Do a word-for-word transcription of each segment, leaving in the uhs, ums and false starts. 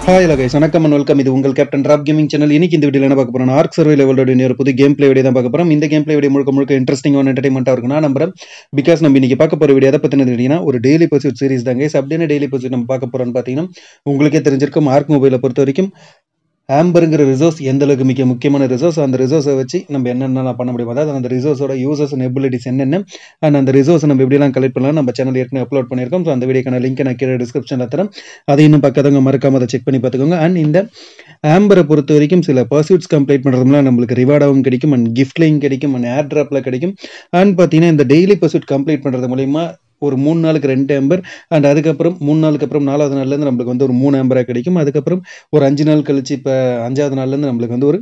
Hi hello guys, வணக்கம் and welcome. இது உங்கள் கேப்டன் ராப் கேமிங் சேனல். இன்னைக்கு இந்த வீடியோல என்ன பார்க்க போறோம்னா ஆர்க் சர்வே லெவலோட ஒரு புது கேம் பிளே வீடியோ தான் பார்க்க போறோம். இந்த கேம் பிளே வீடியோ முழுக்க முழுக்க இன்ட்ரெஸ்டிங்கான என்டர்டைன்மெண்டா இருக்கும் நான் நம்புறேன். பிகாஸ் நம்ம இன்னைக்கு பார்க்க போற வீடியோ எதை பத்தினது அப்படின்னா ஒரு டெய்லி பர்சூட் சீரிஸ் தான் கைஸ். அப்படியே டெய்லி பர்சூட் நம்ம பார்க்க போறோம்னு பார்த்தீங்கன்னா உங்களுக்கே தெரிஞ்சிருக்கும் ஆர்க் மொபைலை பொறுத்த வரைக்கும் ஆம்பருங்கிற ரிசோர்ஸ் எந்த அளவுக்கு மிக முக்கியமான ரிசோர்ஸ். அந்த ரிசோர்ஸை வச்சு நம்ம என்னென்ன பண்ண முடியும், அதாவது அந்த ரிசோர்ஸோட யூசர்ஸ் அண்ட் எபிலிட்டிஸ் என்னென்ன அண்ட் அந்த ரிசோர்ஸை நம்ம எப்படிலாம் கலெக்ட் பண்ணலாம் நம்ம சேனல் ஏற்கனவே அப்லோட் பண்ணியிருக்கோம். ஸோ அந்த வீடியோக்கான லிங்க் நான் கீழே டிஸ்கிரிப்ஷனில் தரேன். அதை இன்னும் பக்கத்தவங்க மறக்காம அதை செக் பண்ணி பார்த்துக்கோங்க. அண்ட் இந்த ஆம்பரை பொறுத்த வரைக்கும் சில பர்சூட்ஸ் கம்ப்ளீட் பண்ணுறதுலாம் நம்மளுக்கு ரிவார்டாகவும் கிடைக்கும் அண்ட் கிஃப்ட்லையும் கிடைக்கும் அண்ட் ஏர் ட்ராப்பில் கிடைக்கும். அண்ட் பார்த்தீங்கன்னா இந்த டெய்லி பர்சூட் கம்ப்ளீட் பண்ணுறது மூலிமா ஒரு மூணு நாளுக்கு ரெண்டு ஆம்பர் அண்ட் அதுக்கப்புறம் மூணு நாளுக்கு அப்புறம் நாலாவது நாள்லேருந்து நம்மளுக்கு வந்து ஒரு மூணு ஆம்பராக கிடைக்கும். அதுக்கப்புறம் ஒரு அஞ்சு நாள் கழிச்சு இப்போ அஞ்சாவது நாள்லேருந்து நம்மளுக்கு வந்து ஒரு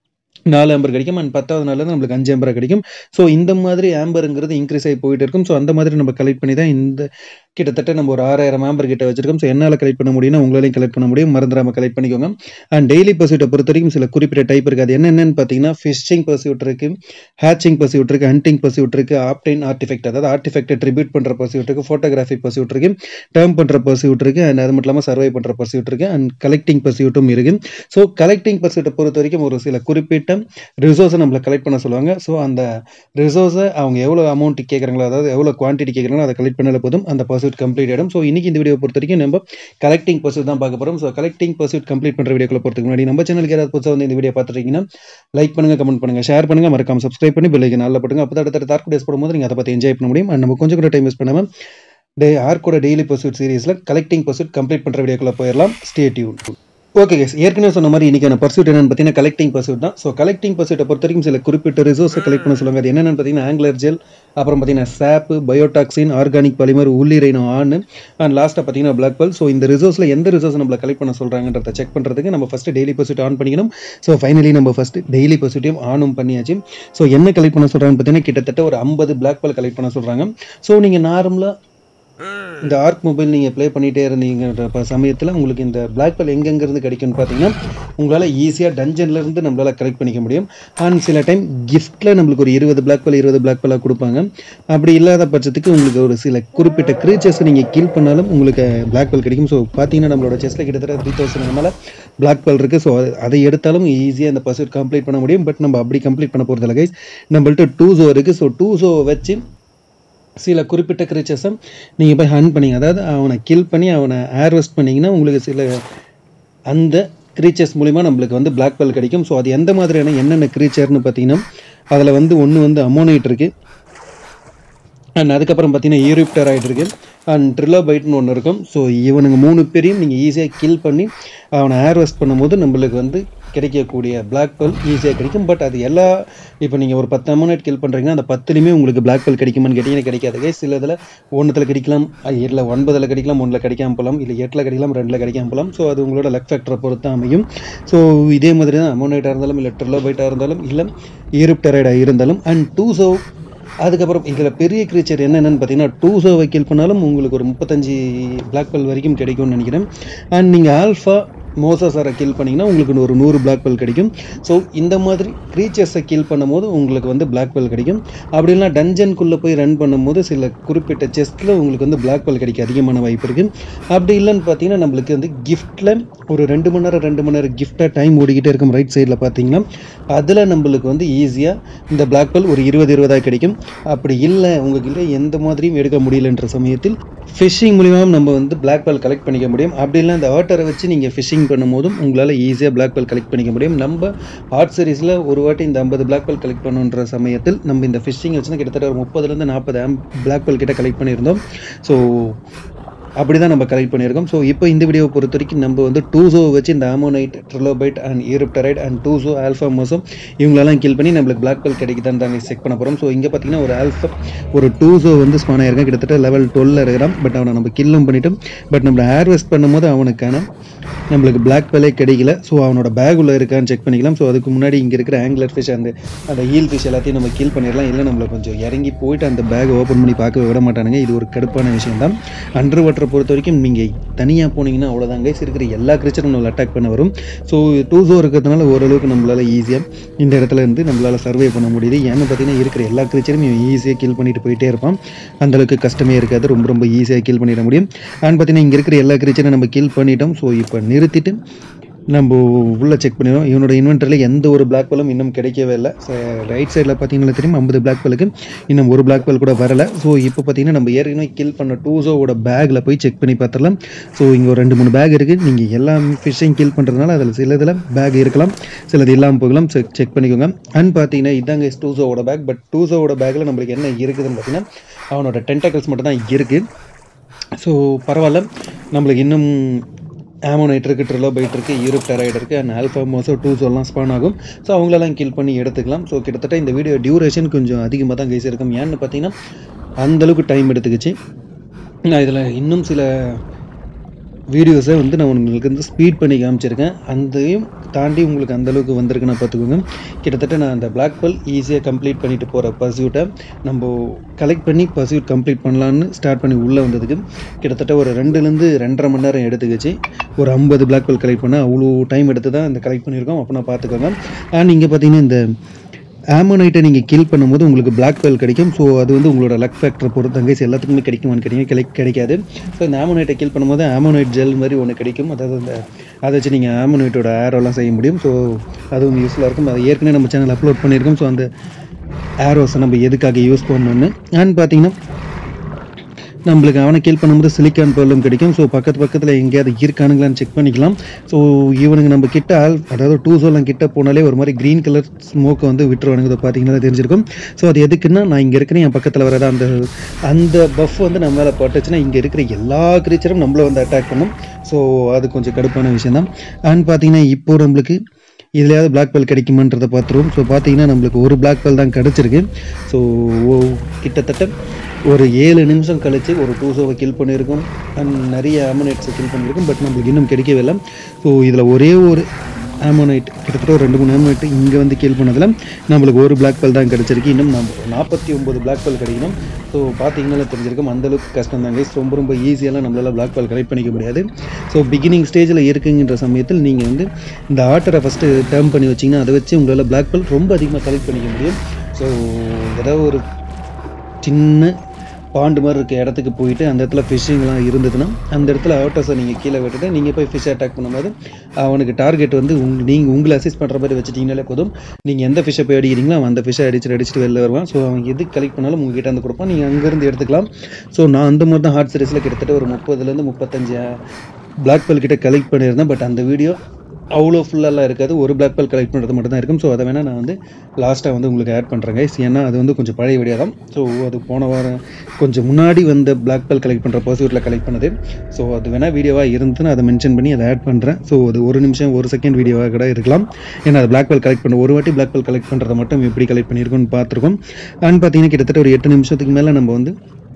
நாலு ஆம்பர் கிடைக்கும் அண்ட் பத்தாவது நாள்லேருந்து நம்மளுக்கு அஞ்சு ஆம்பராக கிடைக்கும். ஸோ இந்த மாதிரி ஆம்பருங்கிறது இன்க்ரீஸ் ஆகி போயிட்டு இருக்கும். ஸோ அந்த மாதிரி நம்ம கலெக்ட் பண்ணி தான் இந்த கிட்டத்தட்ட நம்ம ஒரு ஆறாயிரம் ஆம்பர் கிட்ட வச்சிருக்கோம். ஸோ என்னால் கலெக்ட் பண்ண முடியும்னா உங்களாலையும் கலெக்ட் பண்ண முடியும். மறந்துடாம கலெக்ட் பண்ணிக்கோங்க. அண்ட் டெய்லி பர்சூட்டை பொறுத்த வரைக்கும் சில குறிப்பிட்ட டைப் இருக்குது. அது என்னென்னு பார்த்தீங்கன்னா ஃபிஷிங் பர்சூட் இருக்குது, ஹேச்சிங் பர்சூட் இருக்குது, ஹண்டிங் பர்சூட் இருக்குது, ஆப்டைன் ஆர்டிஃபெக்ட் அதாவது ஆர்டிஃபெக்டை ட்ரிபியூட் பண்ணுற பர்சூட் இருக்குது, ஃபோட்டோகிராஃபி பர்சூட் இருக்குது, டேர்ம் பண்ணுற பர்சூட் இருக்குது அண்ட் அது மட்டும் இல்லாமல் சர்வை பண்ணுற பர்சூட் இருக்குது அண்ட் கலெக்டிங் பர்சூட்டும் இருக்குது. ஸோ கலெக்டிங் பர்சூட்டை பொறுத்த வரைக்கும் ஒரு சில குறிப்பிட்ட ரிசோர்ஸை நம்மளை கலெக்ட் பண்ண சொல்லுவாங்க. ஸோ அந்த ரிசோர்ஸை அவங்க எவ்வளோ அமௌண்ட் கேட்குறாங்களோ, அதாவது எவ்வளோ குவான்டிட்டி கேட்குறாங்களோ அதை கலெக்ட் பண்ணல போதும் அந்த பர்சூட் கம்ப்ளீட் ஆகிடும். ஸோ இன்னைக்கு இந்த வீடியோ பொறுத்த வரைக்கும் நம்ம கலெக்டிங் பர்சூட் தான் பார்க்க போகிறோம். ஸோ கலெக்டிங் பர்சூட் கம்ப்ளீட் பண்ணுற வீடியோக்குள்ள போகிறதுக்கு முன்னாடி நம்ம சேனலுக்கு யாராவது புதுசாக வந்து இந்த வீடியோ பார்த்துருக்கீங்கன்னா லைக் பண்ணுங்க, கமெண்ட் பண்ணுங்க, ஷேர் பண்ணுங்க, மறக்காம சப்ஸ்கிரைப் பண்ணி பெல் ஐகான் ஆல்ல போடுங்க. அப்போ தான் அடுத்த டார்க் டேஸ் போடும்போது நீங்கள் அதை பற்றி என்ஜாய் பண்ண முடியும். அண்ட் நம்ம கொஞ்சம் கூட டைம் வேஸ்ட் பண்ணாமல் டே ஆர்க்கோட டெய்லி பர்சூட் சீரிஸில் கலெக்டிங் பர்சூட் கம்ப்ளீட் பண்ணுற வீடியோக்குள்ள போயிடலாம். Stay tune. ஓகே கேஸ், ஏற்கனவே சொன்ன மாதிரி இன்னைக்கான பர்சூட் என்னன்னு பார்த்தீங்கன்னா கலெக்டிங் பர்சூட் தான். ஸோ கலெக்டிங் பர்சூட்டை பொறுத்த வரைக்கும் சில குறிப்பிட்ட ரிசோர்ஸை கலெக்ட் பண்ண சொல்லுவாங்க. அது என்னென்னு பார்த்தீங்கன்னா ஆங்குலர் ஜெல், அப்புறம் பார்த்தீங்கன்னா சாப்பு, பயோடாக்சின், ஆர்கானிக் பாலிமர், உள்ளிரைனோ ஆன் அண்ட் லாஸ்ட்டாக பார்த்தீங்கன்னா பிளாக் பல். ஸோ இந்த ரிசோர்ஸில் எந்த ரிசோர்ஸ் நம்மளை கலெக்ட் பண்ண சொல்கிறாங்கன்றத செக் பண்ணுறதுக்கு நம்ம ஃபஸ்ட்டு டெய்லி பர்சூட் ஆன் பண்ணிக்கணும். ஸோ ஃபைனலி நம்ம ஃபஸ்ட்டு டெய்லி பர்சூட்டையும் ஆனும் பண்ணியாச்சு. ஸோ என்ன கலெக்ட் பண்ண சொல்கிறாங்கன்னு பார்த்தீங்கன்னா கிட்டத்தட்ட ஒரு ஐம்பது பிளாக் பல் கலெக்ட் பண்ண சொல்கிறாங்க. ஸோ நீங்கள் நார்மலாக இந்த ஆர்க் மொபைல் நீங்கள் ப்ளே பண்ணிகிட்டே இருந்தீங்கன்ற சமயத்தில் உங்களுக்கு இந்த பிளாக் பல் எங்கெங்கிருந்து கிடைக்கும்னு பார்த்தீங்கன்னா உங்களால் ஈஸியாக டஞ்சன்லேருந்து நம்மளால் கலெக்ட் பண்ணிக்க முடியும். அண்ட் சில டைம் கிஃப்ட்டில் நம்மளுக்கு ஒரு இருபது பிளாக் பல் இருபது பிளாக் பல்லாக கொடுப்பாங்க. அப்படி இல்லாத பட்சத்துக்கு உங்களுக்கு ஒரு சில குறிப்பிட்ட க்ரீச்சர்ஸை நீங்கள் கில் பண்ணாலும் உங்களுக்கு பிளாக் பல் கிடைக்கும். ஸோ பார்த்தீங்கன்னா நம்மளோட செஸ்ட்டில் கிட்டத்தட்ட த்ரீ தௌசண்ட் மேலே பிளாக் பல் இருக்குது. ஸோ அதை எடுத்தாலும் ஈஸியாக இந்த பர்சூட் கம்ப்ளீட் பண்ண முடியும். பட் நம்ம அப்படி கம்ப்ளீட் பண்ண போகிறதில்ல கைஸ். நம்மள்ட்ட டூ ஸோ இருக்குது. ஸோ டூ ஸோவை வச்சு சில குறிப்பிட்ட க்ரீச்சர்ஸை நீங்கள் போய் ஹண்ட் பண்ணிங்க, அதாவது அவனை கில் பண்ணி அவனை ஏர்வெஸ்ட் பண்ணிங்கன்னா உங்களுக்கு சில அந்த க்ரீச்சர்ஸ் மூலிமா நம்மளுக்கு வந்து பிளாக் பெல் கிடைக்கும். ஸோ அது எந்த மாதிரியான என்னென்ன க்ரீச்சர்னு பார்த்தீங்கன்னா அதில் வந்து ஒன்று வந்து அமோனைட் இருக்குது அண்ட் அதுக்கப்புறம் பார்த்தீங்கன்னா ஈரிப்டராய்டு இருக்குது அண்ட் ட்ரிலோபைட்னு ஒன்று இருக்கும். ஸோ இவனுங்க மூணு பேரையும் நீங்கள் ஈஸியாக கில் பண்ணி அவனை ஏர்வெஸ்ட் பண்ணும்போது நம்மளுக்கு வந்து கிடைக்கக்கூடிய பிளாக் பெல் ஈஸியாக கிடைக்கும். பட் அது எல்லா இப்போ நீங்கள் ஒரு பத்து அமௌண்ட் கில் பண்ணுறீங்கன்னா அந்த பத்துலேயுமே உங்களுக்கு பிளாக் பெல் கிடைக்குமான்னு கேட்டிங்கன்னா கிடைக்காது. சில இதில் ஒன்றுத்தில் கிடைக்கலாம், இல்லை ஒன்பதில் கிடைக்கலாம், ஒன்றில் கிடைக்காம போகலாம், இல்லை எட்டில் கிடைக்கலாம், ரெண்டில் கிடைக்காம போகலாம். ஸோ அது உங்களோட லக் ஃபேக்டரை பொறுத்து அமையும். ஸோ இதே மாதிரி தான் அமோனைட்டாக இருந்தாலும் இல்லை ட்ரிலோபைட்டாக இருந்தாலும் இல்லை ஈரிப்டராய்டாக இருந்தாலும் அண்ட் டூ ஸோ அதுக்கப்புறம் இதில் பெரிய க்ரீச்சர் என்னென்னு பார்த்தீங்கன்னா டூ ஸோவை கில் பண்ணாலும் உங்களுக்கு ஒரு முப்பத்தஞ்சு பிளாக் பெல் வரைக்கும் கிடைக்கும்னு நினைக்கிறேன். அண்ட் நீங்கள் ஆல்ஃபா மோசாசாரை கில் பண்ணிங்கன்னா உங்களுக்கு ஒரு நூறு பிளாக் பெல் கிடைக்கும். ஸோ இந்த மாதிரி க்ரீச்சர்ஸை கில் பண்ணும்போது உங்களுக்கு வந்து பிளாக் பெல் கிடைக்கும். அப்படி இல்லைனா டஞ்சனுக்குள்ளே போய் ரன் பண்ணும்போது சில குறிப்பிட்ட செஸ்ட்டில் உங்களுக்கு வந்து பிளாக் பெல் கிடைக்க அதிகமான வாய்ப்பு இருக்குது. அப்படி இல்லைன்னு பார்த்தீங்கன்னா நம்மளுக்கு வந்து கிஃப்ட்டில் ஒரு ரெண்டு மணி நேரம் ரெண்டு மணி நேரம் கிஃப்டாக டைம் ஓடிக்கிட்டே இருக்கும். ரைட் சைடில் பார்த்தீங்கன்னா அதில் நம்மளுக்கு வந்து ஈஸியாக இந்த பிளாக் பெல் ஒரு இருபது இருபதாக கிடைக்கும். அப்படி இல்லை உங்கள்கிட்ட எந்த மாதிரியும் எடுக்க முடியலன்ற சமயத்தில் ஃபிஷிங் மூலிமா நம்ம வந்து பிளாக் பெல் கலெக்ட் பண்ணிக்க முடியும். அப்படி இல்லை இந்த வாட்டரை வச்சு நீங்கள் ஃபிஷிங் பண்ணும்போதும் உங்களால் ஈஸியாக பிளாக் பெல் கலெக்ட் பண்ணிக்க முடியும். நம்ம ஆர்ட் சீரிஸில் ஒரு வாட்டி இந்த ஐம்பது பிளாக் பெல் கலெக்ட் பண்ணுன்ற சமயத்தில் நம்ம இந்த ஃபிஷிங் வச்சுன்னா கிட்டத்தட்ட ஒரு முப்பதுலேருந்து நாற்பது ஆம் பிளாக் பெல் கிட்ட கலெக்ட் பண்ணியிருந்தோம். ஸோ அப்படி தான் நம்ம கலெக்ட் பண்ணியிருக்கோம். ஸோ இப்போ இந்த வீடியோவை பொறுத்த வரைக்கும் நம்ம வந்து டூ ஸோ வச்சு இந்த ammonite, trilobite and eurypterid and tuso alpha மோசம் இவங்களெல்லாம் கில் பண்ணி நம்மளுக்கு பிளாக் பெல் கிடைக்குதான்னு தான் செக் பண்ண போகிறோம். ஸோ இங்கே பார்த்தீங்கன்னா ஒரு ஆல்ஃபா ஒரு டூ ஸோ வந்து ஸ்பான் ஆயிருக்கான், கிட்டத்தட்ட லெவல் டுவெல்ல இருக்கிறான். பட் அவனை நம்ம கில்லும் பண்ணிட்டோம். பட் நம்ம ஏர்வெஸ்ட் பண்ணும்போது அவனுக்கான நம்மளுக்கு பிளாக் பெல்லே கிடைக்கல. ஸோ அவனோட பேக் உள்ள இருக்கான்னு செக் பண்ணிக்கலாம். ஸோ அதுக்கு முன்னாடி இங்கே இருக்கிற ஆங்குலர் ஃபிஷ் அந்த அந்த ஈல் ஃபிஷ் எல்லாத்தையும் நம்ம கில் பண்ணிடலாம். இல்லை நம்மளை கொஞ்சம் இறங்கி போயிட்டு அந்த பேக் ஓப்பன் பண்ணி பார்க்க விட மாட்டானுங்க. இது ஒரு கடுப்பான விஷயம் தான். அண்டர் வாட்டரை பொறுத்த வரைக்கும் நீங்கள் தனியாக போனீங்கன்னா அவ்வளோதாங்க இருக்கிற எல்லா கிரீச்சரும் நம்மளை அட்டாக் பண்ண வரும். ஸோ டூ ஸோ இருக்கிறதுனால ஓரளவுக்கு நம்மளால் ஈஸியாக இந்த இடத்துல இருந்து நம்மளால் சர்வே பண்ண முடியுது. ஏன்னு பார்த்தீங்கன்னா இருக்கிற எல்லா கிரீச்சரும் ஈஸியாக கில் பண்ணிட்டு போயிட்டே இருப்பான். அந்தளவுக்கு கஷ்டமே இருக்காது, ரொம்ப ரொம்ப ஈஸியாக கில் பண்ணிட முடியும். அண்ட் பார்த்தீங்கன்னா இங்கே இருக்கிற எல்லா கிரீச்சரும் நம்ம கில் பண்ணிட்டோம். ஸோ இப்போ நிறுத்திட்டு நம்ம உள்ளே செக் பண்ணிடுவோம். இவனோட இன்வென்டரியில் எந்த ஒரு பிளாக் பெல்லும் இன்னும் கிடைக்கவே இல்லை. ஸோ ரைட் சைடில் பார்த்தீங்கன்னா தெரியும் ஐம்பது பிளாக் பெல்லுக்கு இன்னும் ஒரு பிளாக் பெல் கூட வரலை. ஸோ இப்போ பார்த்தீங்கன்னா நம்ம ஏற்கனவே கில் பண்ண டூசோவோட பேக்கில் போய் செக் பண்ணி பார்த்துடலாம். ஸோ இங்கே ஒரு ரெண்டு மூணு பேக் இருக்குது. நீங்கள் எல்லா ஃபிஷ்ஷையும் கில் பண்ணுறதுனால அதில் சில இதில் பேக் இருக்கலாம், சிலது இல்லாமல் போகலாம். செக் செக் பண்ணிக்கோங்க. அண்ட் பார்த்தீங்கன்னா இதாங்க டூசோவோட பேக். பட் டூசோவோட பேக்கில் நம்மளுக்கு என்ன இருக்குதுன்னு பார்த்தீங்கன்னா அவனோட டென்டாக்கிள்ஸ் மட்டும் தான் இருக்குது. ஸோ பரவாயில்ல, நம்மளுக்கு இன்னும் ஆமோனைட் இருக்குது, ட்ரிலோபைட் இருக்குது, யூரோப் டெராய்டு இருக்குது, அண்ட் ஆல்ஃபா மோசோ டூசோலாம் ஸ்பான் ஆகும். ஸோ அவங்களெல்லாம் கில் பண்ணி எடுத்துக்கலாம். ஸோ கிட்டத்தட்ட இந்த வீடியோ டியூரேஷன் கொஞ்சம் அதிகமாக தான் கைஸ் இருக்கும். ஏன்னு பார்த்தீங்கன்னா அந்தளவுக்கு டைம் எடுத்துக்கிச்சு. நான் இதில் இன்னும் சில வீடியோஸை வந்து நான் உங்களுக்கு வந்து ஸ்பீட் பண்ணி காமிச்சிருக்கேன். அதையும் தாண்டி உங்களுக்கு அந்தளவுக்கு வந்திருக்குன்னு பார்த்துக்கோங்க. கிட்டத்தட்ட நான் அந்த பிளாக் பெல் ஈஸியாக கம்ப்ளீட் பண்ணிட்டு போகிற பர்சியூட்டை நம்ம கலெக்ட் பண்ணி பர்சியூட் கம்ப்ளீட் பண்ணலான்னு ஸ்டார்ட் பண்ணி உள்ளே வந்ததுக்கு கிட்டத்தட்ட ஒரு ரெண்டுலேருந்து ரெண்டரை மணி நேரம் எடுத்துக்கிச்சு. ஒரு ஐம்பது பிளாக் பெல் கலெக்ட் பண்ண அவ்வளோ டைம் எடுத்து தான் இந்த கலெக்ட் பண்ணியிருக்கோம். அப்போ நான் பார்த்துக்கோங்க. அண்ட் இங்கே பார்த்தீங்கன்னா இந்த ஆமோனைட்டை நீங்கள் கில் பண்ணும்போது உங்களுக்கு பிளாக் பெல் கிடைக்கும். ஸோ அது வந்து உங்களோட லக் ஃபேக்டரை பொறுத்து தங்கேஸ் எல்லாத்துக்குமே கிடைக்குமான்னு கிடைக்கும் கிடை கிடைக்காது ஸோ இந்த ஆமோனைட்டை கில் பண்ணும்போது ஆமோனைட் ஜெல் மாதிரி ஒன்று கிடைக்கும். அதாவது அந்த அதை வச்சு நீங்கள் ஆமோனைட்டோட ஏரோலாம் செய்ய முடியும். ஸோ அதுவும் யூஸ்ஃபுல்லாக இருக்கும். அதை ஏற்கனவே நம்ம சேனல் அப்லோட் பண்ணியிருக்கோம். ஸோ அந்த ஏரோஸை நம்ம எதுக்காக யூஸ் பண்ணணுன்னு. அண்ட் பார்த்தீங்கன்னா நம்மளுக்கு அவனை கில் பண்ணும்போது சிலிக்கான் பெர்லும் கிடைக்கும். ஸோ பக்கத்து பக்கத்தில் எங்கேயாவது இருக்கானுங்களான்னு செக் பண்ணிக்கலாம். ஸோ இவனுங்க நம்ம கிட்ட ஆல் அதாவது டூசோலாம் கிட்ட போனாலே ஒரு மாதிரி க்ரீன் கலர் ஸ்மோக்கை வந்து விட்டுருவானுங்க. அதை பார்த்தீங்கன்னா தெரிஞ்சிருக்கும். ஸோ அது எதுக்குன்னா நான் இங்கே இருக்கிறேன், என் பக்கத்தில் வராத அந்த அந்த பஃப் வந்து நம்ம மேலே பட்டுச்சுன்னா இங்கே இருக்கிற எல்லா கிரீச்சரும் நம்மளை வந்து அட்டாக் பண்ணும். ஸோ அது கொஞ்சம் கடுப்பான விஷயம் தான். அண்ட் பார்த்தீங்கன்னா இப்போ நம்மளுக்கு இதுலையாவது பிளாக் பெல் கிடைக்குமான்றதை பார்த்துருவோம். ஸோ பார்த்தீங்கன்னா நம்மளுக்கு ஒரு பிளாக் பெல் தான் கிடச்சிருக்கு. ஸோ கிட்டத்தட்ட ஒரு ஏழு நிமிஷம் கழித்து ஒரு டூசோவை கில் பண்ணியிருக்கோம். அண்ட் நிறைய ஆமோனைட்ஸை கில் பண்ணியிருக்கோம். பட் நம்மளுக்கு இன்னும் கிடைக்கவே இல்லை. ஸோ இதில் ஒரே ஒரு ஆமோனைட் கிட்டத்தட்ட ஒரு ரெண்டு மூணு ஆமோனைட் இங்கே வந்து கில் பண்ணதில் நம்மளுக்கு ஒரு பிளாக் பெல் தான் கிடச்சிருக்கு. இன்னும் நம்ம நாற்பத்தி ஒம்பது பிளாக் பெல் கிடைக்கணும். ஸோ பார்த்தீங்கன்னா தெரிஞ்சிருக்கும் அந்தளவுக்கு கஷ்டம் தாங்க. ரொம்ப ரொம்ப ஈஸியெல்லாம் நம்மளால் பிளாக் பெல் கலெக்ட் பண்ணிக்க முடியாது. ஸோ பிகினிங் ஸ்டேஜில் இருக்குங்கிற சமயத்தில் நீங்கள் வந்து இந்த ஆர்டரை ஃபஸ்ட்டு டேர்ம் பண்ணி வச்சிங்கன்னா அதை வச்சு உங்களால் பிளாக் பெல் ரொம்ப அதிகமாக கலெக்ட் பண்ணிக்க முடியும். ஸோ ஏதாவது ஒரு சின்ன பாண்டு மாதிரி இருக்க இடத்துக்கு போயிட்டு அந்த இடத்துல ஃபிஷ்ஷிங்லாம் இருந்ததுன்னா அந்த இடத்துல ஆட்டோஸை நீங்கள் கீழே விட்டுட்டு நீங்கள் போய் ஃபிஷ் அட்டாக் பண்ணும்போது அவனுக்கு டார்கெட் வந்து உங் நீங்கள் உங்களை அசிஸ்ட் பண்ணுற மாதிரி வச்சுட்டிங்கனாலே போதும். நீங்கள் எந்த ஃபிஷ்ஷை போய் அடிக்கிறீங்களோ அவன் அந்த ஃபிஷ்ஷை அடிச்சுட்டு அடிச்சுட்டு வெளில வருவான். ஸோ அவன் எது கலெக்ட் பண்ணாலும் உங்ககிட்ட வந்து கொடுப்பான், நீங்கள் அங்கேருந்து எடுத்துக்கலாம். ஸோ நான் அந்த மாதிரி தான் ஹார்ட் சீரிஸில் கிட்டத்தட்ட ஒரு முப்பதுலேருந்து முப்பத்தஞ்சு பிளாக் பெல் கிட்ட கலெக்ட் பண்ணியிருந்தேன். பட் அந்த வீடியோ அவ்வளோ ஃபுல்லாலாம் இருக்காது. ஒரு பிளாக் பெல் கலெக்ட் பண்ணுறது மட்டும் தான் இருக்கும். ஸோ அதை வேணால் நான் வந்து லாஸ்ட்டாக வந்து உங்களுக்கு ஆட் பண்ணுறேன் கைஸ். ஏன்னா அது வந்து கொஞ்சம் பழைய வீடியோ தான். ஸோ அது போன வாரம் கொஞ்சம் முன்னாடி வந்த பிளாக் பெல் கலெக்ட் பண்ணுற பர்சூட்டில் கலெக்ட் பண்ணது. ஸோ அது வேணால் வீடியோவாக இருந்துன்னு அதை மென்ஷன் பண்ணி அதை ஆட் பண்ணுறேன். ஸோ அது ஒரு நிமிஷம் ஒரு செகண்ட் வீடியோவாக கூட இருக்கலாம். ஏன்னா அது பிளாக் பெல் கலெக்ட் பண்ண ஒரு வாட்டி பிளாக் பெல் கலெக்ட் பண்ணுறதை மட்டும் எப்படி கலெக்ட் பண்ணியிருக்கோன்னு பார்த்துருக்கோம். அண்ட் பார்த்தீங்கன்னா கிட்டத்தட்ட ஒரு எட்டு நிமிஷத்துக்கு மேலே நம்ம வந்து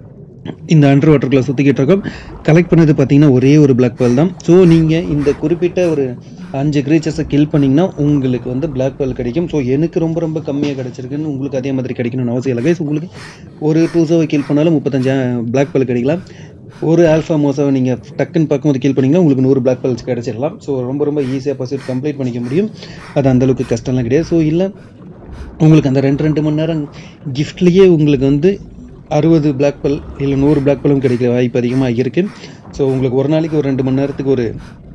இந்த அண்டர் வாட்டருக்குள்ளே சுற்றிக்கிட்டு இருக்கோம். கலெக்ட் பண்ணது பார்த்தீங்கன்னா ஒரே ஒரு பிளாக் பெல் தான். ஸோ நீங்கள் இந்த குறிப்பிட்ட ஒரு அஞ்சு கிரீச்சர்ஸை கில் பண்ணிங்கன்னா உங்களுக்கு வந்து பிளாக் பெல் கிடைக்கும். ஸோ எனக்கு ரொம்ப ரொம்ப கம்மியாக கிடச்சிருக்குன்னு உங்களுக்கு அதே மாதிரி கிடைக்கணும்னு அவசியம் இல்லை கைஸ். உங்களுக்கு ஒரு டூசோவை கில் பண்ணாலும் முப்பத்தஞ்சு பிளாக் பெல் கிடைக்கலாம். ஒரு ஆல்ஃபா மோசோவை நீங்கள் டக்குன்னு பார்க்கும்போது கில் பண்ணிங்கன்னா உங்களுக்கு நூறு பிளாக் பெல்ஸ் கிடச்சிடலாம். ஸோ ரொம்ப ரொம்ப ஈஸியாக பர்சூட் கம்ப்ளீட் பண்ணிக்க முடியும். அது அந்தளவுக்கு கஷ்டம்லாம் கிடையாது. ஸோ இல்லை உங்களுக்கு அந்த ரெண்டு ரெண்டு மணி நேரம் கிஃப்ட்லேயே உங்களுக்கு வந்து அறுபது பிளாக் பெல் இல்லை நூறு பிளாக் பெல்லும் கிடைக்கிற வாய்ப்பு அதிகமாக இருக்குது. ஸோ உங்களுக்கு ஒரு நாளைக்கு ஒரு ரெண்டு மணி நேரத்துக்கு ஒரு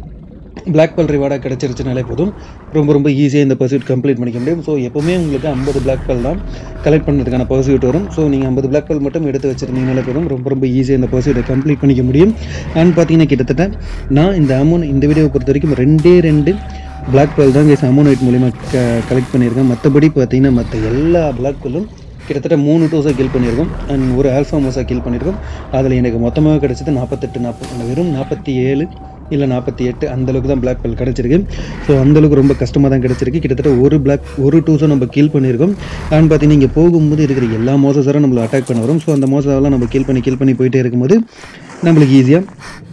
பிளாக் பெல் ரிவார்டாக கிடச்சிருச்சுனாலே போதும், ரொம்ப ரொம்ப ஈஸியாக இந்த பர்சூட் கம்ப்ளீட் பண்ணிக்க முடியும். ஸோ எப்போவுமே உங்களுக்கு ஐம்பது பிளாக் பெல் தான் கலெக்ட் பண்ணுறதுக்கான பர்சூட் வரும். ஸோ நீங்கள் ஐம்பது பிளாக் பெல் மட்டும் எடுத்து வச்சுருந்தீங்கனாலே போதும், ரொம்ப ரொம்ப ஈஸியாக இந்த பர்சூட்டை கம்ப்ளீட் பண்ணிக்க முடியும். அண்ட் பார்த்தீங்கன்னா கிட்டத்தட்ட நான் இந்த அமௌண்ட் இந்த வீடியோவை பொறுத்த வரைக்கும் ரெண்டே ரெண்டு பிளாக் பெல் தான் கைஸ் அமௌனைட் மூலிமா க கலெக்ட் பண்ணியிருக்கேன். மற்றபடி பார்த்தீங்கன்னா மற்ற எல்லா பிளாக் பெல்லும் கிட்டத்தட்ட மூணு டூஸை கில் பண்ணியிருக்கோம். அண்ட் ஒரு ஆல்ஃபா மோஸாக கில் பண்ணியிருக்கோம். அதில் எனக்கு மொத்தமாக கிடச்சது நாற்பத்தெட்டு நாற்பது வெறும் நாற்பத்தி ஏழு இல்லை நாற்பத்தி எட்டு அந்தளவுக்கு தான் பிளாக் பெல் கிடச்சிருக்கு. ஸோ அந்தளவுக்கு ரொம்ப கஷ்டமாக தான் கிடச்சிருக்கு. கிட்டத்தட்ட ஒரு பிளாக் ஒரு டூஸும் நம்ம கில் பண்ணியிருக்கோம். அண்ட் பார்த்தீங்கன்னா இங்கே போகும்போது இருக்கிற எல்லா மோசஸாரும் நம்மளை அட்டாக் பண்ண வரும். ஸோ அந்த மோசஸெல்லாம் நம்ம கில் பண்ணி கில் பண்ணி போயிட்டே இருக்கும்போது நம்மளுக்கு ஈஸியாக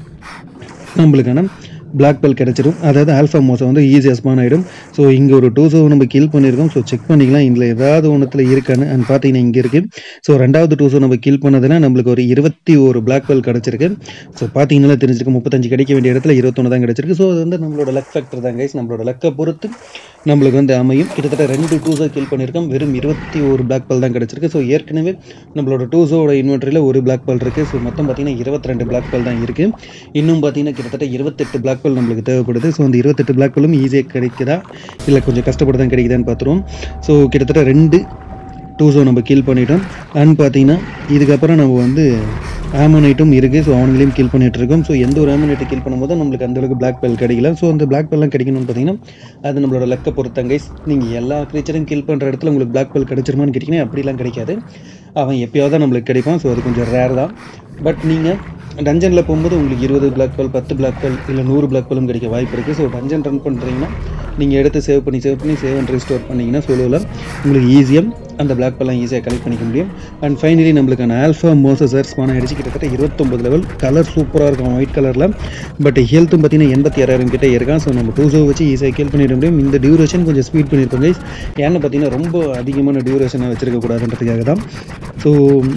நம்மளுக்கான பிளாக் பெல் கிடச்சிடும். அதாவது ஆல்ஃபா மோசோ வந்து ஈஸியாக ஸ்பான் ஆகிடும். ஸோ இங்கே ஒரு டூசோ நம்ம கில் பண்ணியிருக்கோம். ஸோ செக் பண்ணிக்கலாம் இதில் ஏதாவது ஒன்றுத்தில் இருக்கான்னு. அண்ட் பார்த்தீங்கன்னா இங்கே இருக்குது. ஸோ ரெண்டாவது டூசோ நம்ம கில் பண்ணதுன்னா நம்மளுக்கு ஒரு இருபத்தி ஒரு பிளாக் பெல் கிடச்சிருக்கு. ஸோ பார்த்தீங்கன்னா தெரிஞ்சிருக்கு முப்பத்தஞ்சு கிடைக்க வேண்டிய இடத்துல இருபத்தொன்று தான் கிடச்சிருக்கு. ஸோ அது வந்து நம்மளோட லக் ஃபேக்டர் தான் கைஸ். நம்மளோட லக்கை பொறுத்து நம்மளுக்கு வந்து அமையும். கிட்டத்தட்ட ரெண்டு டூசோ கில் பண்ணியிருக்கோம். வெறும் இருபத்தி ஒரு பிளாக் பெல் தான் கிடச்சிருக்கு. ஸோ ஏற்கனவே நம்மளோட டூசோட இன்வென்ட்ரியில் ஒரு பிளாக் பெல் இருக்குது. ஸோ மொத்தம் பார்த்தீங்கன்னா இருபத்தி ரெண்டு பிளாக் பெல் தான் இருக்குது. இன்னும் பார்த்தீங்கன்னா கிட்டத்தட்ட இருபத்தெட்டு பிளாக் பிளாக் பெல் நம்மளுக்கு தேவைப்படுது. ஸோ அந்த இருபத்தெட்டு பிளாக் பெல்லும் ஈஸியாக கிடைக்குதா இல்லை கொஞ்சம் கஷ்டப்பட்டு தான் கிடைக்குதான்னு பார்த்துருவோம். ஸோ கிட்டத்தட்ட ரெண்டு டூஸோ நம்ம கில் பண்ணிட்டோம். அண்ட் பார்த்தீங்கன்னா இதுக்கப்புறம் நம்ம வந்து ஆமோனைட்டும் இருக்குது. ஸோ அவங்களையும் கில் பண்ணிகிட்டு இருக்கோம். ஸோ எந்த ஒரு ஆமோனைட்டை கில் பண்ணும்போது நம்மளுக்கு அந்தளவுக்கு பிளாக் பெல் கிடைக்கல. ஸோ அந்த பிளாக் பெல்லாம் கிடைக்கணும்னு பார்த்தீங்கன்னா அது நம்மளோட லக்கை பொறுத்தங்க கைஸ். நீங்கள் எல்லா க்ரீச்சரையும் கில் பண்ணுற இடத்துல உங்களுக்கு பிளாக் பெல் கிடைச்சிருமான்னு கேட்டிங்கன்னா அப்படிலாம் கிடைக்காது. அவன் எப்போயாவது தான் நம்மளுக்கு கிடைப்பான். ஸோ அது கொஞ்சம் ரேர் தான். பட் நீங்கள் டஞ்சனில் போகும்போது உங்களுக்கு இருபது பிளாக் பெல், பத்து பிளாக் பெல் இல்லை நூறு பிளாக் பெல்லும் கிடைக்க வாய்ப்பு இருக்குது. ஸோ டஞ்சன் ரன் பண்ணுறீங்கன்னா நீங்கள் எடுத்து சேவ் பண்ணி சேவ் பண்ணி சேவ் அண்ட் ரீஸ்டோர் பண்ணிங்கன்னா சோலோவில் உங்களுக்கு ஈஸியாக அந்த பிளாக் பெல்லாம் ஈஸியாக கலெக்ட் பண்ணிக்க முடியும். அண்ட் ஃபைனலி நம்மளுக்கான ஆல்ஃபா மோசஸர் ஸ்பான் ஆகிடுச்சு. கிட்டத்தட்ட இருபத்தொம்பது லெவல், கலர் சூப்பராக இருக்கும் ஒயிட் கலரில். பட் ஹெல்த்தும் பார்த்தீங்கன்னா எண்பத்தி ஆறாயிரம் கிட்டே இருக்கான். ஸோ நம்ம டூஸோ வச்சு ஈஸியாக கில் பண்ணிட முடியும். இந்த டியூரேஷன் கொஞ்சம் ஸ்பீட் பண்ணியிருக்கோம் கைஸ். ஏன்னு பார்த்தீங்கன்னா ரொம்ப அதிகமான டியூரேஷனை வச்சிருக்கக்கூடாதுன்றதுக்காக தான். ஸோ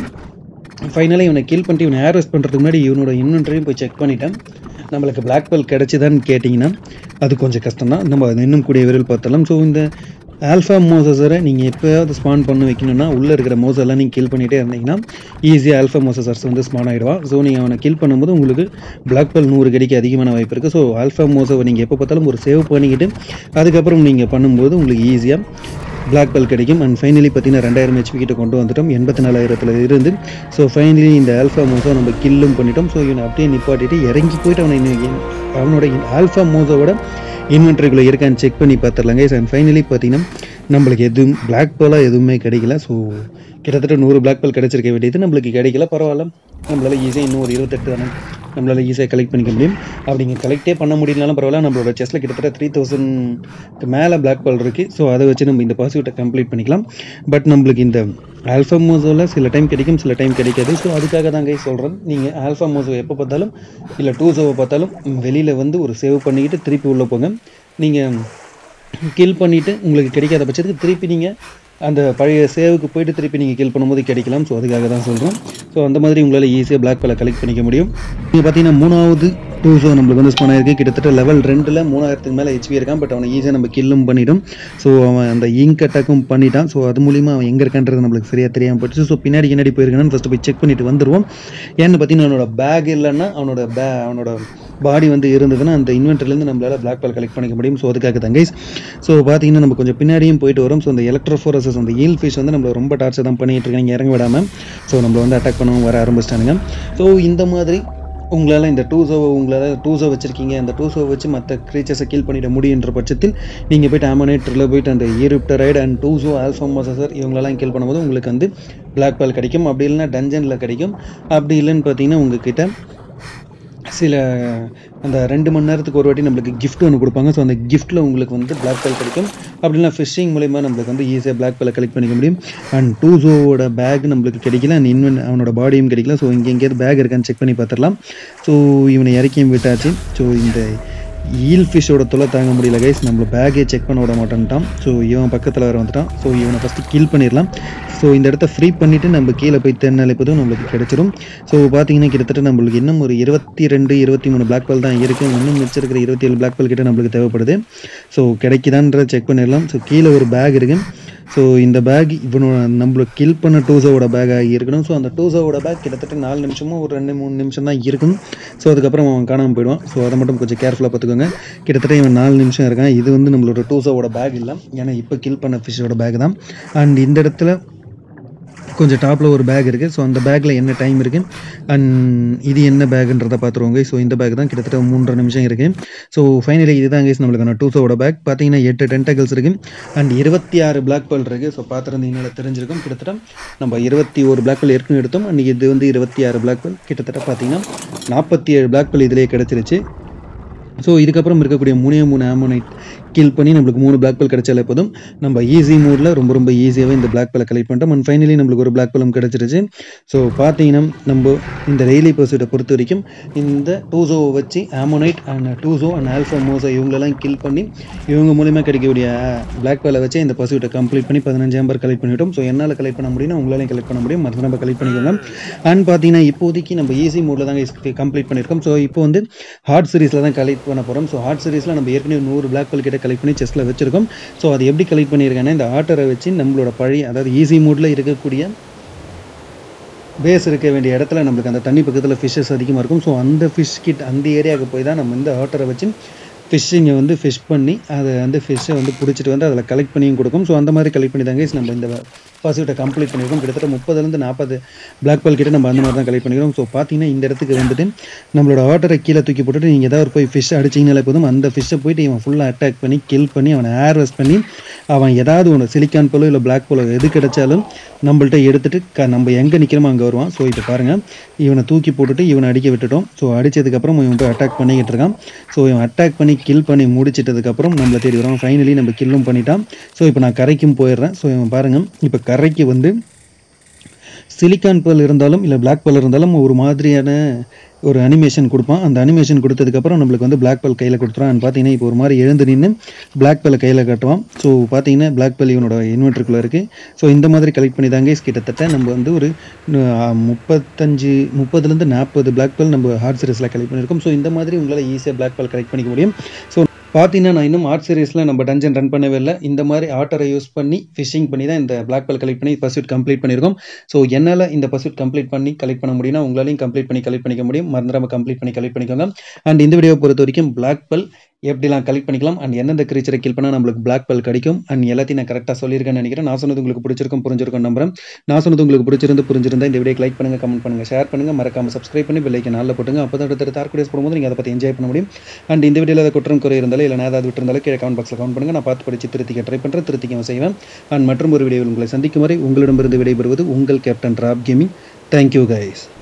ஃபைனலாக இவனை கில் பண்ணிட்டு இவனை ஏர்வெஸ்ட் பண்ணுறதுக்கு முன்னாடி இவனோட இன்வென்ட்ரியும் போய் செக் பண்ணிட்டேன். நம்மளுக்கு பிளாக் பெல் கிடச்சிதான்னு கேட்டிங்கன்னா அது கொஞ்சம் கஷ்டம் தான். நம்ம அது இன்னும் கூடிய விரைவில் பார்த்தலாம். ஸோ இந்த ஆல்ஃபா மோசஸரை நீங்கள் எப்போயாவது ஸ்பான் பண்ண வைக்கணும்னா உள்ளே இருக்கிற மோசெல்லாம் நீங்கள் கில் பண்ணிகிட்டே இருந்தீங்கன்னா ஈஸியாக ஆல்ஃபா மோசஸர்ஸ் வந்து ஸ்பான் ஆகிடுவான். ஸோ நீங்கள் அவனை கில் பண்ணும்போது உங்களுக்கு பிளாக் பெல் நூறு கிடைக்க அதிகமான வாய்ப்பு இருக்குது. ஸோ ஆல்ஃபா மோசவை நீங்கள் எப்போ பார்த்தாலும் ஒரு சேவ் பண்ணிக்கிட்டு அதுக்கப்புறம் நீங்கள் பண்ணும்போது உங்களுக்கு ஈஸியாக பிளாக் பெல் கிடைக்கும். அண்ட் ஃபைனலி பார்த்தீங்கன்னா ரெண்டாயிரம் ஹெச்பி கிட்ட கொண்டு வந்துட்டோம் எண்பத்தி நாலாயிரத்தில் இருந்து. ஸோ ஃபைனலி இந்த ஆல்ஃபா மோசோ நம்ம கில்லும் பண்ணிட்டோம். ஸோ இவனை அப்படியே நிப்பாட்டிட்டு இறங்கி போயிட்டு அவனை அவனோட ஆல்ஃபா மோசோவோட இன்வென்ட்ரிக்குள்ளே இருக்கான்னு செக் பண்ணி பார்த்துடலாங்க. அண்ட் ஃபைனலி பார்த்தீங்கன்னா நம்மளுக்கு எதுவும் பிளாக் பெல்லாக எதுவுமே கிடைக்கல. ஸோ கிட்டத்தட்ட நூறு பிளாக் பெல் கிடைச்சிருக்க வேண்டியது நம்மளுக்கு கிடைக்கல. பரவாயில்ல, நம்மளால் ஈஸியாக இன்னும் ஒரு இருபத்தெட்டு தானே நம்மளால் ஈஸியாக கலெக்ட் பண்ணிக்க முடியும். அப்படிங்க கலெக்டே பண்ண முடியலனாலும் பரவாயில்ல. நம்மளோட செஸ்ட்டில் கிட்டத்தட்ட த்ரீ தௌசண்ட்க்கு மேலே பிளாக் பெல் இருக்குது. ஸோ அதை வச்சு நம்ம இந்த பாசிவிட்டை கம்ப்ளீட் பண்ணிக்கலாம். பட் நம்மளுக்கு இந்த ஆல்ஃபா மோசோவில் சில டைம் கிடைக்கும், சில டைம் கிடைக்காது. ஸோ அதுக்காக தாங்க சொல்கிறேன், நீங்கள் ஆல்ஃபா மோசோ எப்போ பார்த்தாலும் இல்லை டூஸோவை பார்த்தாலும் வெளியில் வந்து ஒரு சேவ் பண்ணிக்கிட்டு திருப்பி உள்ளே போங்க. நீங்கள் கில் பண்ணிவிட்டு உங்களுக்கு கிடைக்காத பட்சத்துக்கு திருப்பி நீங்கள் அந்த பழைய சேவுக்கு போய்ட்டு திருப்பி நீங்கள் கில் பண்ணும்போது கிடைக்கலாம். ஸோ அதுக்காக தான் சொல்கிறோம். ஸோ அந்த மாதிரி உங்களால் ஈஸியாக பிளாக் பெல்லை கலெக்ட் பண்ணிக்க முடியும். நீங்கள் பார்த்தீங்கன்னா மூணாவது டூஸோ நம்மளுக்கு வந்து ஸ்பான் ஆகிருக்கு. கிட்டத்தட்ட லெவல் ரெண்டில் மூணாயிரத்துக்கு மேலே ஹெச்பி இருக்கான். பட் அவனை ஈஸியாக நம்ம கில்லும் பண்ணிட்டோம். ஸோ அவன் அந்த இங்க் அட்டாக்கும் பண்ணிட்டான். ஸோ அது மூலிமா அவன் எங்கே இருக்கான்றது நம்மளுக்கு சரியாக தெரியாமல் போயிடுச்சு. ஸோ பின்னாடி பின்னாடி போயிருக்கான்னு ஃபஸ்ட்டு போய் செக் பண்ணிட்டு வந்துடுவோம். ஏன்னு பார்த்தீங்கன்னா அவனோட பேக் இல்லைன்னா அவனோட பே அவனோட பாடி வந்து இருந்ததுன்னா அந்த இன்வென்ட்ரிலேருந்து நம்மளால் பிளாக் பெல் கலெக்ட் பண்ணிக்க முடியும். ஸோ அதுக்காக தான் கைஸ். ஸோ பார்த்தீங்கன்னா நம்ம கொஞ்சம் பின்னாடியும் போயிட்டு வரோம். ஸோ அந்த எலக்ட்ரோஃபோரஸஸ் அந்த ஈல் ஃபிஷ் வந்து நம்மளை ரொம்ப டார்ச்சர் தான் பண்ணிகிட்டு இருக்காங்க இறங்க விடாமல். ஸோ நம்மளை வந்து அட்டாக் பண்ணவும் வர ஆரம்பிச்சிட்டானுங்க. ஸோ இந்த மாதிரி உங்களால் இந்த டூஸோவை உங்களால் டூஸோ வச்சுருக்கீங்க, அந்த டூஸோவை வச்சு மற்ற க்ரீச்சர்ஸை கில் பண்ணிட முடியுன்ற பட்சத்தில் நீங்கள் போய்ட்டு ஆமோனேட்டரில் போய்ட்டு அந்த ஈரிப்டரைடு அண்ட் டூஸோ ஆல்ஃபா மோசஸர் இவங்களெல்லாம் கில் பண்ணும்போது உங்களுக்கு வந்து பிளாக் பெல் கிடைக்கும். அப்படி இல்லைன்னா டஞ்சனில் கிடைக்கும். அப்படி இல்லைன்னு பார்த்தீங்கன்னா உங்ககிட்ட சில அந்த ரெண்டு மணி நேரத்துக்கு ஒரு வாட்டி நம்மளுக்கு கிஃப்ட் ஒன்று கொடுப்பாங்க. ஸோ அந்த கிஃப்ட்டில் உங்களுக்கு வந்து பிளாக் பெல் கிடைக்கும். அப்படின்னா ஃபிஷிங் மூலிமா நம்மளுக்கு வந்து ஈஸியாக பிளாக் பெல்லை கலெக்ட் பண்ணிக்க முடியும். அண்ட் டூஸோவோட பேக் நம்மளுக்கு கிடைக்கல. அண்ட் இன்னும் அவனோட பாடியும் கிடைக்கல. ஸோ இங்கே எங்கேயாவது பேக் இருக்கான்னு செக் பண்ணி பார்த்துடலாம். ஸோ இவனை இறக்கியும் விட்டாச்சு. ஸோ இந்த ஈல் ஃபிஷ்ஷோட தொலை தாங்க முடியல கைஸ். நம்மளை பேக்கே செக் பண்ண விட மாட்டேன்ட்டான். ஸோ இவன் பக்கத்தில் வர வந்துட்டான். ஸோ இவனை ஃபஸ்ட்டு கில் பண்ணிடலாம். ஸோ இந்த இடத்த ஃப்ரீ பண்ணிவிட்டு நம்ம கீழே போய் தேடினாலே போதும் நம்மளுக்கு கிடச்சிரும். ஸோ பார்த்தீங்கன்னா கிட்டத்தட்ட நம்மளுக்கு இன்னும் ஒரு இருபத்தி ரெண்டு இருபத்தி மூணு பிளாக் பெல் தான் இருக்குது. இன்னும் மிச்சம் இருக்கிற இருபத்தி ஏழு பிளாக் பெல் கிட்ட நம்மளுக்கு தேவைப்படுது. ஸோ கிடைக்குதான்ற செக் பண்ணிடலாம். ஸோ கீழே ஒரு பேக் இருக்குது. ஸோ இந்த பேக் இவனோட நம்மளுக்கு கில் பண்ண டூஸோவோட பேக்காக இருக்கணும். ஸோ அந்த டூஸோவோட பேக் கிட்டத்தட்ட நாலு நிமிஷமும் ஒரு ரெண்டு மூணு நிமிஷம் தான் இருக்கும். ஸோ அதுக்கப்புறம் அவன் காணாமல் போயிடுவான். ஸோ அதை மட்டும் கொஞ்சம் கேர்ஃபுல்லாக பார்த்துக்கோங்க. கிட்டத்தட்ட இவன் நாலு நிமிஷம் இருக்கான். இது வந்து நம்மளோட டூஸோவோட பேக் இல்லை, ஏன்னா இப்போ கில் பண்ண ஃபிஷ்ஷோட பேக் தான். அண்ட் இந்த இடத்துல கொஞ்சம் டாப்பில் ஒரு பேக் இருக்குது. ஸோ அந்த பேக்கில் என்ன டைம் இருக்குது அண்ட் இது என்ன பேக்குன்றதை பார்த்துருவோங்க. ஸோ இந்த பேக் தான் கிட்டத்தட்ட மூன்றரை நிமிஷம் இருக்குது. ஸோ ஃபைனலி இதுதான் கைஸ் நம்மளுக்கான டூஸோட பேக். பார்த்தீங்கன்னா எட்டு டென்டகல்ஸ் இருக்குது அண்ட் இருபத்தி ஆறு பிளாக் பெல் இருக்குது. ஸோ பார்த்துருந்தீங்கனால தெரிஞ்சிருக்கும். கிட்டத்தட்ட நம்ம இருபத்தி ஒரு பிளாக் பெல் ஏற்கனவே எடுத்தோம். அண்ட் இது வந்து இருபத்தி ஆறு பிளாக் பெல். கிட்டத்தட்ட பார்த்தீங்கன்னா நாற்பத்தி ஏழு பிளாக் பெல் இதிலே கிடச்சிருச்சு. ஸோ இதுக்கப்புறம் இருக்கக்கூடிய மூணே மூணு ஆமோனைட் கில் பண்ணி நம்மளுக்கு மூணு பிளாக் பெல் கிடைச்சாலே போதும். நம்ம ஈஸி மோடில் ரொம்ப ரொம்ப ஈஸியாகவே இந்த பிளாக் பெல்லை கலெக்ட் பண்ணிட்டோம். அண்ட் ஃபைனலி நம்மளுக்கு ஒரு பிளாக் பெல்லும் கிடச்சிருச்சு. ஸோ பார்த்தீங்கன்னா நம்ம இந்த ரெய்லி பர்சூட்டை பொறுத்த வரைக்கும் இந்த டூஸோவை வச்சு ஆமோனைட் அண்ட் டூஸோ அண்ட் ஆல்ஃபா மோசோ இவங்களெல்லாம் கில் பண்ணி இவங்க மூலிமா கிடைக்கக்கூடிய பிளாக் பெல்லை வச்சு இந்த பர்சூட்டை கம்ப்ளீட் பண்ணி பதினஞ்சு ஆம்பர் கலெக்ட் பண்ணிவிட்டோம். ஸோ என்னால் கலெக்ட் பண்ண முடியும், உங்களாலையும் கலெக்ட் பண்ண முடியும். மற்ற நம்ம கலெக்ட் பண்ணிக்கோங்க. அண்ட் பார்த்தீங்கன்னா இப்போதைக்கு நம்ம ஈஸி மோடில் தான் கம்ப்ளீட் பண்ணியிருக்கோம். ஸோ இப்போ வந்து ஹார்ட் சீரீஸில் தான் கலெக்ட் பண்ண போகிறோம். ஸோ ஹார்ட் சீரீஸில் நம்ம ஏற்கனவே நூறு பிளாக் பெல் கிட்ட கலெக்ட் பண்ணி செஸ்ட்டில் வச்சிருக்கோம். ஸோ அது எப்படி கலெக்ட் பண்ணியிருக்காங்கன்னா இந்த ஆர்டரை வச்சு நம்மளோட பழைய அதாவது ஈஸி மோடில் இருக்கக்கூடிய பேஸ் இருக்க வேண்டிய இடத்துல நம்மளுக்கு அந்த தண்ணி பக்கத்தில் ஃபிஷ்ஷஸ் அதிகமாக இருக்கும். ஸோ அந்த ஃபிஷ் கிட் அந்த ஏரியாவுக்கு போய் தான் நம்ம இந்த ஆட்டரை வச்சு ஃபிஷ்ஷிங்கை வந்து ஃபிஷ் பண்ணி அதை வந்து ஃபிஷ்ஷை வந்து பிடிச்சிட்டு வந்து அதில் கலெக்ட் பண்ணியும் கொடுக்கும். ஸோ அந்த மாதிரி கலெக்ட் பண்ணி தாங்க நம்ம இந்த பர்சூட்டை கம்ப்ளீட் பண்ணியிருக்கோம். கிட்டத்தட்ட முப்பதுலேருந்து நாற்பது பிளாக் பால் கிட்ட நம்ம அந்த மாதிரி தான் கலெக்ட் பண்ணிக்கிறோம். ஸோ பார்த்தீங்கன்னா இந்த இடத்துக்கு வந்துட்டு நம்மளோட ஆட்டரை கீழே தூக்கி போட்டுட்டு நீங்கள் ஏதாவது போய் ஃபிஷ் அடிச்சிங்கனாலே போதும், அந்த ஃபிஷ்ஷை போயிட்டு இவன் ஃபுல்லாக அட்டாக் பண்ணி கில் பண்ணி அவனை ஹேர்வெஸ்ட் பண்ணி அவன் ஏதாவது ஒன்று சிலிக்கான் போலோ இல்லை பிளாக் போலோ எது கிடைச்சாலும் நம்மள்ட்ட எடுத்துகிட்டு க நம்ம எங்கே நிற்கிறோமோ அங்கே வருவான். ஸோ இப்போ பாருங்கள், இவனை தூக்கி போட்டுட்டு இவனை அடிக்க விட்டுட்டோம். ஸோ அடித்ததுக்கப்புறம் இவன் போய் அட்டாக் பண்ணிக்கிட்டு இருக்கான். ஸோ இவன் அட்டாக் பண்ணி கில் பண்ணி முடிச்சிட்டதுக்கப்புறம் நம்மளை தேடி வரோம். ஃபைனலி நம்ம கில்லும் பண்ணிட்டான். ஸோ இப்போ நான் கரைக்கும் போயிடுறேன். ஸோ இவன் பாருங்கள், இப்போ கரைக்கு வந்து சிலிக்கான் பேர்ல் இருந்தாலும் இல்லை பிளாக் பேர்ல் இருந்தாலும் ஒரு மாதிரியான ஒரு அனிமேஷன் கொடுப்பான். அந்த அனிமேஷன் கொடுத்ததுக்கப்புறம் நம்மளுக்கு வந்து பிளாக் பேர்ல் கையில் கொடுத்துருவான். பார்த்தீங்கன்னா இப்போ ஒரு மாதிரி எழுந்து நின்று பிளாக் பேர்லை கையில் காட்டுவான். ஸோ பார்த்தீங்கன்னா பிளாக் பேர்ல் இவனோட இன்வெர்ட்டருக்குள்ளே இருக்குது. ஸோ இந்த மாதிரி கலெக்ட் பண்ணி தாங்க கிட்டத்தட்ட நம்ம வந்து ஒரு முப்பத்தஞ்சு முப்பதுலேருந்து நாற்பது பிளாக் பேர்ல் நம்ம ஹார்ட் சீரிஸில் கலெக்ட் பண்ணியிருக்கோம். ஸோ இந்த மாதிரி உங்களால் ஈஸியாக பிளாக் பேர்ல் கலெக்ட் பண்ணிக்க முடியும். ஸோ பார்த்தீங்கன்னா நான் இன்னும் ஆர்ட் சீரிஸில் நம்ம டஞ்சன் ரன் பண்ணவே இல்லை. இந்த மாதிரி ஆட்டரை யூஸ் பண்ணி ஃபிஷிங் பண்ணி தான் இந்த பிளாக் பேர்ல் கலெக்ட் பண்ணி பர்சூட் கம்ப்ளீட் பண்ணியிருக்கோம். ஸோ என்னால் இந்த பர்சூட் கம்ப்ளீட் பண்ணி கலெக்ட் பண்ண முடியும்னா உங்களாலையும் கம்ப்ளீட் பண்ணி கலெக்ட் பண்ணிக்க முடியும். மறந்துடாம கம்ப்ளீட் பண்ணி கலெக்ட் பண்ணிக்கோங்க. அண்ட் இந்த வீடியோவை பொறுத்த வரைக்கும் பிளாக் பேர்ல் எப்படிலாம் கலெக்ட் பண்ணிக்கலாம் அண்ட் எந்தெந்த கிரீச்சரை கில் பண்ணால் நம்மளுக்கு பிளாக் பேர்ல் கிடைக்கும் அண்ட் எல்லாத்தையும் நான் கரெக்டாக சொல்லியிருக்கேன்னு நினைக்கிறேன். நான் சொன்னது உங்களுக்கு பிடிச்சிருக்கும் புரிஞ்சிருக்கும் நம்புறேன். நான் சொன்னது உங்களுக்கு பிடிச்சிருந்து புரிஞ்சிருந்தா இந்த வீடியோ லைக் பண்ணுங்கள், கமெண்ட் பண்ணுங்கள், ஷேர் பண்ணுங்கள், மறக்காம சப்ஸ்கிரைப் பண்ணி பெல் ஐக்கன் நாளில் போட்டுங்க. அப்போ தான் அடுத்த தார் வீடியோஸ் போடும்போது நீங்கள் அதை பற்றி என்ஜாய் பண்ண முடியும். அண்ட் இந்த வீடியோவில் ஏதாவது குற்றம் குறை இருந்தாலும் இல்லை நான் ஏதாவது விட்டுருந்தாலும் கீழே கமெண்ட் பாக்ஸில் கமெண்ட் பண்ணுங்கள். நான் பார்த்து படித்து திருத்திக்க ட்ரை பண்ணுறேன், திருத்திக்க செய்வேன். அண்ட் மற்றும் ஒரு வீடியோவில் உங்களை சந்திக்கும் வரை உங்களிடமிருந்து விடைபெறுவது உங்கள் captain rap gaming. Thank you guys.